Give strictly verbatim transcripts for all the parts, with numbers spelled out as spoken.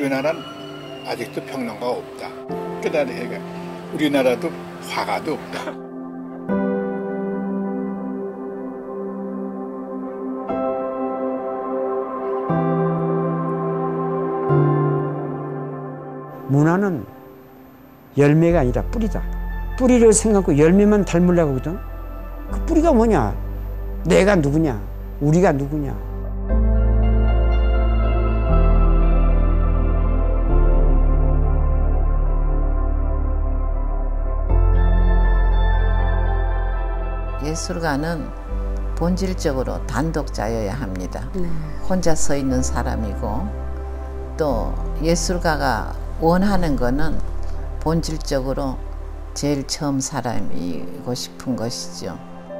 우리나라는 아직도 평론가가 없다. 그다음에 우리나라도 화가도 없다. 문화는 열매가 아니라 뿌리다. 뿌리를 생각하고 열매만 닮으려고 하거든. 그 뿌리가 뭐냐? 내가 누구냐? 우리가 누구냐? 예술가는 본질적으로 단독자여야 합니다. 네. 혼자 서 있는 사람이고, 또 예술가가 원하는 거는 본질적으로 제일 처음 사람이고 싶은 것이죠.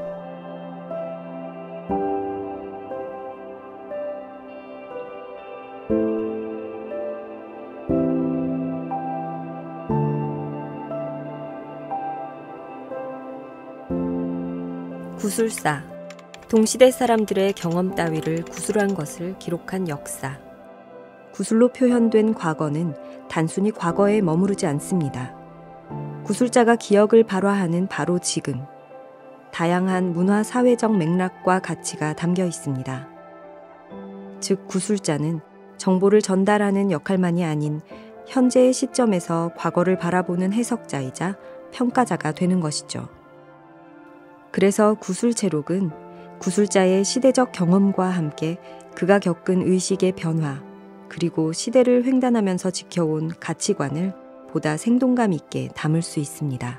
구술사, 동시대 사람들의 경험 따위를 구술한 것을 기록한 역사. 구술로 표현된 과거는 단순히 과거에 머무르지 않습니다. 구술자가 기억을 발화하는 바로 지금, 다양한 문화 사회적 맥락과 가치가 담겨 있습니다. 즉, 구술자는 정보를 전달하는 역할만이 아닌 현재의 시점에서 과거를 바라보는 해석자이자 평가자가 되는 것이죠. 그래서 구술체록은 구술자의 시대적 경험과 함께 그가 겪은 의식의 변화, 그리고 시대를 횡단하면서 지켜온 가치관을 보다 생동감 있게 담을 수 있습니다.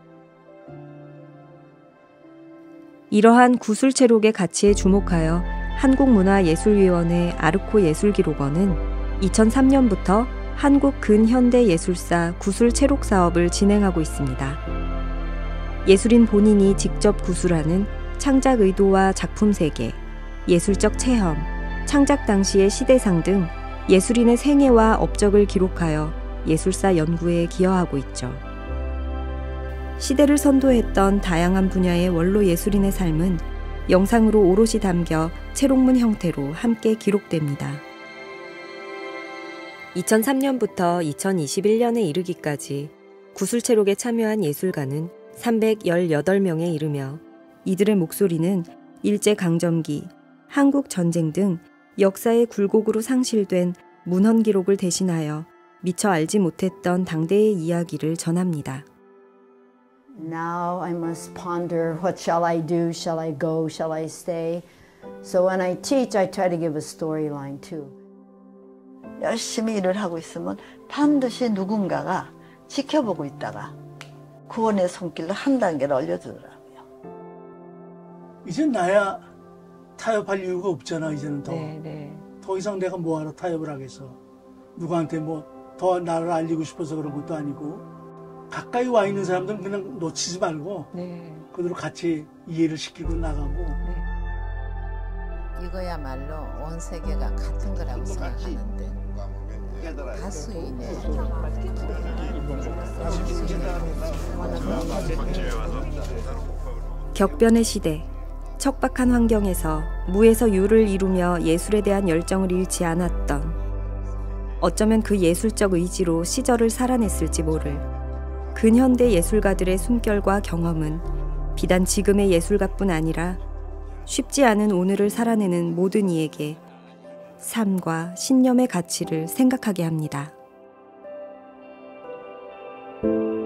이러한 구술체록의 가치에 주목하여 한국문화예술위원회 아르코 예술기록원은 이천삼 년부터 한국 근현대예술사 구술체록 사업을 진행하고 있습니다. 예술인 본인이 직접 구술하는 창작 의도와 작품 세계, 예술적 체험, 창작 당시의 시대상 등 예술인의 생애와 업적을 기록하여 예술사 연구에 기여하고 있죠. 시대를 선도했던 다양한 분야의 원로 예술인의 삶은 영상으로 오롯이 담겨 체록문 형태로 함께 기록됩니다. 이천삼 년부터 이천이십일 년에 이르기까지 구술체록에 참여한 예술가는 삼백십팔 명에 이르며 이들의 목소리는 일제강점기, 한국전쟁 등 역사의 굴곡으로 상실된 문헌 기록을 대신하여 미처 알지 못했던 당대의 이야기를 전합니다. Now I must ponder what shall I do, shall I go, shall I stay? So when I teach, I try to give a storyline too. 열심히 일을 하고 있으면 반드시 누군가가 지켜보고 있다가 구원의 손길로 한 단계를 올려주더라고요. 이젠 나야 타협할 이유가 없잖아. 이제는 더. 네, 네. 더 이상 내가 뭐하러 타협을 하겠어. 누구한테 뭐 더 나를 알리고 싶어서 그런 것도 아니고, 가까이 와 있는 사람들은 그냥 놓치지 말고 네. 그대로 같이 이해를 시키고 나가고. 네. 이거야말로 온 세계가 같은 거라고 생각하는데 다수이네. 격변의 시대, 척박한 환경에서 무에서 유를 이루며 예술에 대한 열정을 잃지 않았던, 어쩌면 그 예술적 의지로 시절을 살아냈을지 모를 근현대 예술가들의 숨결과 경험은 비단 지금의 예술가뿐 아니라 쉽지 않은 오늘을 살아내는 모든 이에게 삶과 신념의 가치를 생각하게 합니다.